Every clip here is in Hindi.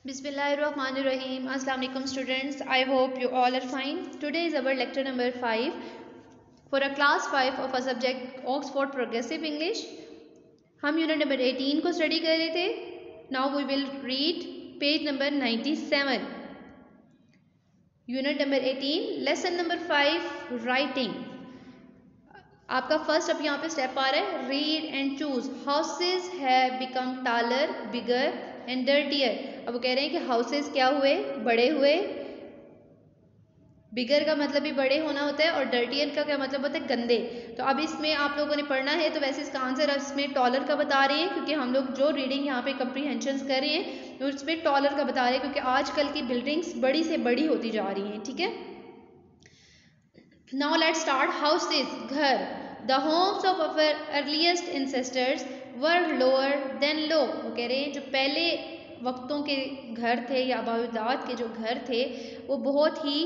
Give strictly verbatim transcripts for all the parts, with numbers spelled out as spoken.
Bismillahirrahmanirrahim. Assalamu alaikum students. I hope you all are fine. Today is our lecture number five for a class five of a subject Oxford Progressive English. हम यूनिट नंबर eighteen को स्टडी कर रहे थे. Now we will read page number ninety-seven. Unit number eighteen, lesson number five, writing. आपका फर्स्ट अब यहाँ पे स्टेप आ रहा है, read and choose. Houses have become taller, bigger and dirtier. अब वो कह रहे हैं कि हाउसेज क्या हुए, बड़े हुए. बिगर का मतलब भी बड़े होना होता है और डर्टियर का क्या मतलब होता है, गंदे. तो अब इसमें आप लोगों ने पढ़ना है, तो वैसे इसका आंसर अब इसमें टॉलर का बता रहे हैं, क्योंकि हम लोग जो रीडिंग यहाँ पे कंप्रीहेंशंस कर रहे हैं तो उसमें टॉलर का बता रहे हैं, क्योंकि आजकल की बिल्डिंग्स बड़ी से बड़ी होती जा रही हैं. ठीक है. Now let's start. हाउसेज, घर. The homes of our earliest ancestors were lower than low. वो कह रहे हैं जो पहले वक्तों के घर थे या आबादात के जो घर थे वो बहुत ही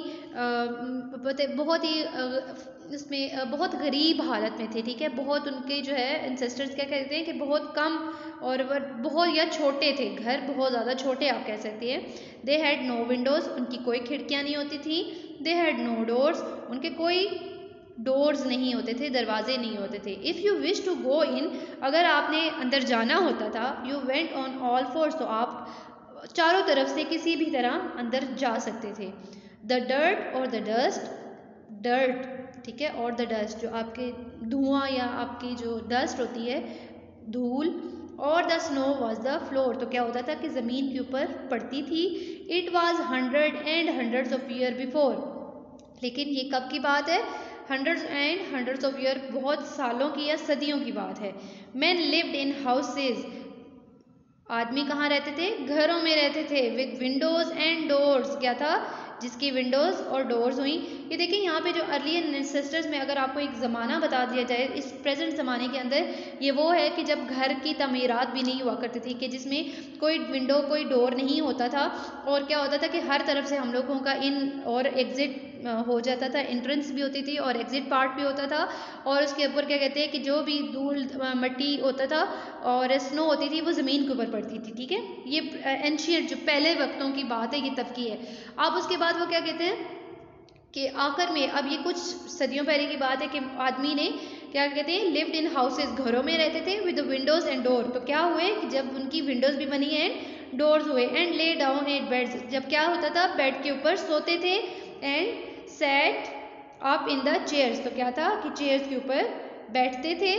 बहुत ही इसमें बहुत गरीब हालत में थे. ठीक है. बहुत उनके जो है एंसेस्टर्स क्या कहते हैं कि बहुत कम और बहुत या छोटे थे, घर बहुत ज़्यादा छोटे आप कह सकते हैं. दे हैड नो विंडोज़, उनकी कोई खिड़कियाँ नहीं होती थी. दे हैड नो डोर्स, उनके कोई डोर्स नहीं होते थे, दरवाजे नहीं होते थे. If you wish to go in, अगर आपने अंदर जाना होता था, you went on all fours, तो आप चारों तरफ से किसी भी तरह अंदर जा सकते थे. द डर्ट और द डस्ट, डर्ट ठीक है, और द डस्ट जो आपके धुआं या आपकी जो डस्ट होती है, धूल, और the snow was the floor, तो क्या होता था कि ज़मीन के ऊपर पड़ती थी. It was hundred and hundreds of year before, लेकिन ये कब की बात है, hundreds and hundreds of year, बहुत सालों की या सदियों की बात है. मैन लिव्ड इन हाउसेज, आदमी कहाँ रहते थे, घरों में रहते थे. विद विंडोज़ एंड डोर्स, क्या था, जिसकी विंडोज़ और डोर्स हुई. ये देखिए यहाँ पे जो अर्ली एंसेस्टर्स में अगर आपको एक ज़माना बता दिया जाए इस प्रेजेंट ज़माने के अंदर, ये वो है कि जब घर की तमीरात भी नहीं हुआ करती थी, कि जिसमें कोई विंडो कोई डोर नहीं होता था, और क्या होता था कि हर तरफ से हम लोगों का इन और एग्ज़िट हो जाता था. एंट्रेंस भी होती थी और एग्ज़िट पार्ट भी होता था. और उसके ऊपर क्या कहते हैं कि जो भी धूल मिट्टी होता था और स्नो होती थी वो ज़मीन के ऊपर पड़ती थी. ठीक है. ये एंशियंट जो पहले वक्तों की बात है, ये तब की है. अब उसके बाद वो क्या कहते हैं कि आखिर में, अब ये कुछ सदियों पहले की बात है कि आदमी ने क्या कहते हैं, लिव्ड इन हाउसेज, घरों में रहते थे. विद विंडोज़ एंड डोर, तो क्या हुए कि जब उनकी विंडोज़ भी बनी एंड डोर्स हुए. And lay down at beds, जब क्या होता था, बेड के ऊपर सोते थे. And sat up in the chairs, तो क्या था कि चेयर्स के ऊपर बैठते थे.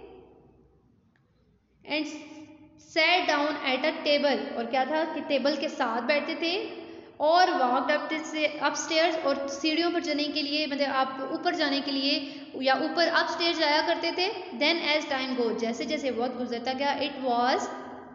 And sat down at a table, और क्या था कि टेबल के साथ बैठते थे. और वॉकड अप से अपस्टेयर्स, और सीढ़ियों पर जाने के लिए, मतलब आप ऊपर जाने के लिए या ऊपर अपस्टेयर्स जाया करते थे. देन एज टाइम गो, जैसे जैसे वक्त गुजरता गया, it was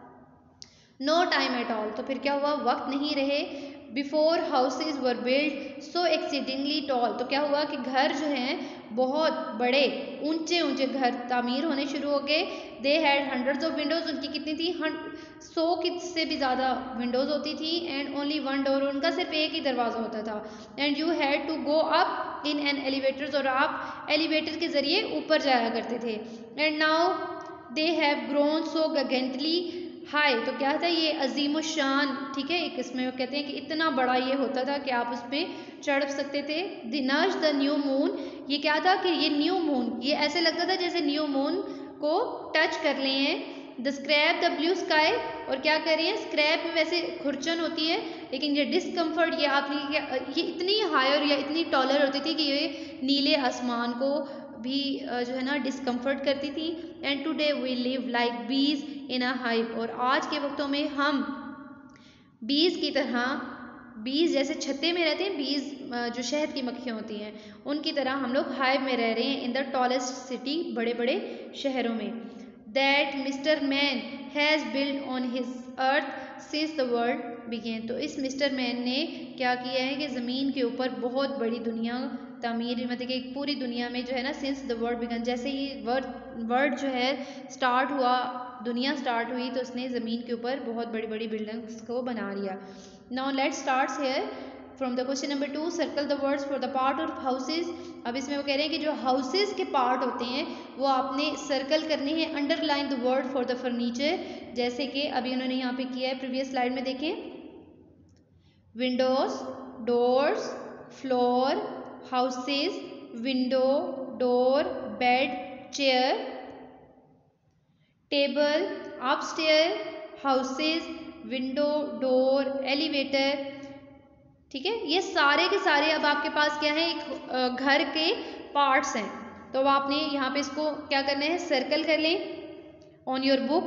no time at all, तो फिर क्या हुआ, वक्त नहीं रहे. Before houses were build so exceedingly tall, तो क्या हुआ कि घर जो हैं बहुत बड़े ऊंचे ऊंचे घर तामीर होने शुरू हो गए. They had hundreds of windows, उनकी कितनी थी, सौ की से भी ज़्यादा विंडोज़ होती थी. एंड ओनली वन डोर, उनका सिर्फ एक ही दरवाज़ा होता था. And you had to go up in an elevators, और आप एलिवेटर के ज़रिए ऊपर जाया करते थे. And now they have grown so gigantically high, तो क्या था, ये अजीम शान. ठीक है. एक इसमें कहते हैं कि इतना बड़ा ये होता था कि आप उस पर चढ़ सकते थे. दिनाश द न्यू मून, ये क्या था कि ये न्यू मून, ये ऐसे लगता था जैसे न्यू मून को टच कर लिए हैं. The scrape the blue sky, और क्या कर रही है, स्क्रैप में वैसे खुरचन होती है, लेकिन ये डिस्कम्फर्ट, ये आपने क्या, ये इतनी हायर या इतनी टॉलर होती थी कि ये नीले आसमान को भी जो है ना डिस्कम्फर्ट करती थी. And today we live like bees in a hive, और आज के वक्तों में हम बीज की तरह, बीज जैसे छत्ते में रहते हैं, बीज जो शहद की मक्खियाँ होती हैं, उनकी तरह हम लोग हाइव में रह रहे हैं. इन द टॉलेस्ट सिटी, बड़े बड़े शहरों में. That mister man has build on his earth since the world began, तो इस मिस्टर मैन ने क्या किया है कि ज़मीन के ऊपर बहुत बड़ी दुनिया तामीर, मतलब कि पूरी दुनिया में जो है ना, सिंस द वर्ल्ड बिगन, जैसे ही वर्ड वर्ड जो है स्टार्ट हुआ, दुनिया स्टार्ट हुई, तो उसने ज़मीन के ऊपर बहुत बड़ी बड़ी बिल्डिंग्स को बना लिया. Now let's start here from the question number two. Circle the words for the part of houses. अब इसमें वो कह रहे हैं कि जो हाउसेज के पार्ट होते हैं वो आपने सर्कल करने हैं. Underline the word for the furniture, जैसे कि अभी उन्होंने यहाँ पे किया है, प्रीवियस स्लाइड में देखें. Windows, doors, floor, houses, window, door, bed, chair, table, upstair, houses, window, door, elevator. ठीक है, ये सारे के सारे अब आपके पास क्या है, एक घर के पार्ट्स हैं। तो अब आपने यहाँ पे इसको क्या करना है, सर्कल कर लें on your book.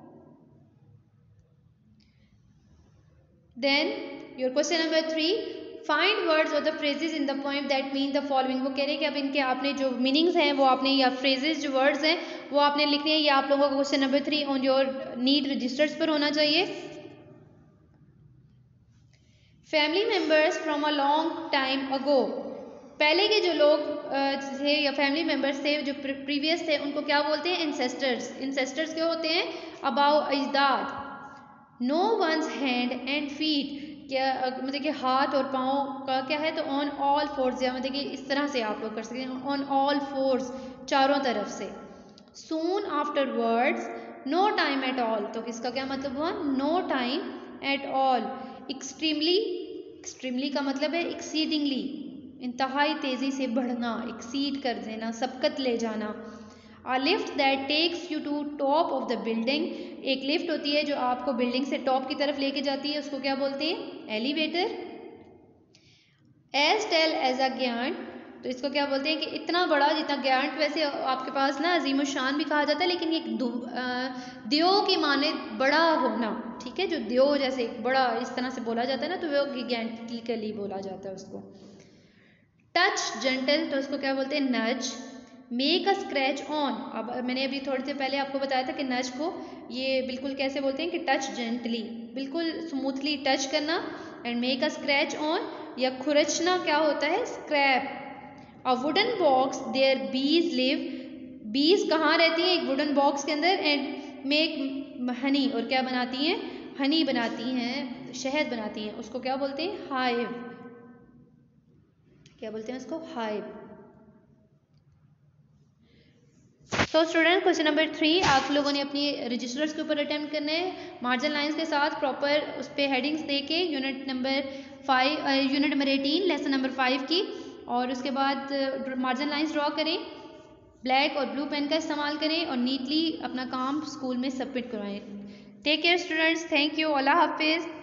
Then your question number three, find words और the phrases in the poem that mean the following. वो कह रहे हैं कि अब इनके आपने जो मीनिंग्स हैं वो आपने, या फ्रेजेस जो वर्ड्स हैं वो आपने लिखने हैं। ये आप लोगों का question number three on your neat registers पर होना चाहिए। Family members from a long time ago, पहले के जो लोग थे या फैमिली मेम्बर्स थे जो प्रीवियस थे उनको क्या बोलते हैं, इंसेस्टर्स। इंसेस्टर्स क्या होते हैं, अबाउ अजदाद। No one's hand and feet, क्या मतलब कि हाथ और पाँव का क्या है, तो ऑन ऑल फोर्स, या मतलब कि इस तरह से आप लोग कर सकते हैं, ऑन ऑल फोर्स, चारों तरफ से। Soon afterwards, no time at all, तो इसका क्या मतलब हुआ, no time at all. Extremely, extremely का मतलब है एक्सीडिंगली, इंतहाई तेज़ी से बढ़ना, एक्सीड कर देना, सबकत ले जाना। A lift that takes you to top of the building, एक लिफ्ट होती है जो आपको बिल्डिंग से टॉप की तरफ लेके जाती है, उसको क्या बोलते हैं, elevator. As tall as a ज्ञान, तो इसको क्या बोलते हैं कि इतना बड़ा जितना ज्ञान, वैसे आपके पास ना अजीम शान भी कहा जाता है, लेकिन ये दियो की माने बड़ा होना। ठीक है, जो दियो जैसे बड़ा इस तरह से बोला जाता है ना, तो वो ज्ञानिकली बोला जाता है उसको। टच जेंटल, तो इसको क्या बोलते हैं, नज। मेक अ स्क्रैच ऑन, अब मैंने अभी थोड़ी देर पहले आपको बताया था कि नच को ये बिल्कुल कैसे बोलते हैं कि टच जेंटली, बिल्कुल स्मूथली टच करना। And make a scratch on, या खुरचना क्या होता है, scrape. A wooden box there bees live, bees कहाँ रहती हैं, एक वुडन बॉक्स के अंदर। एंड मेक हनी, और क्या बनाती हैं, हनी बनाती हैं, शहद बनाती हैं, उसको क्या बोलते हैं, हाइव। क्या बोलते हैं उसको, हाइव। तो स्टूडेंट क्वेश्चन नंबर थ्री आप लोगों ने अपनी रजिस्टर्स के ऊपर अटेम्प्ट करने हैं, मार्जिन लाइंस के साथ प्रॉपर उस पर हेडिंग्स दे के, unit number five, unit number eighteen, lesson number five की। और उसके बाद मार्जिन लाइंस ड्रॉ करें, ब्लैक और ब्लू पेन का इस्तेमाल करें, और नीटली अपना काम स्कूल में सबमिट करवाएं। Take care students, thank you, अल्लाह हाफिज़।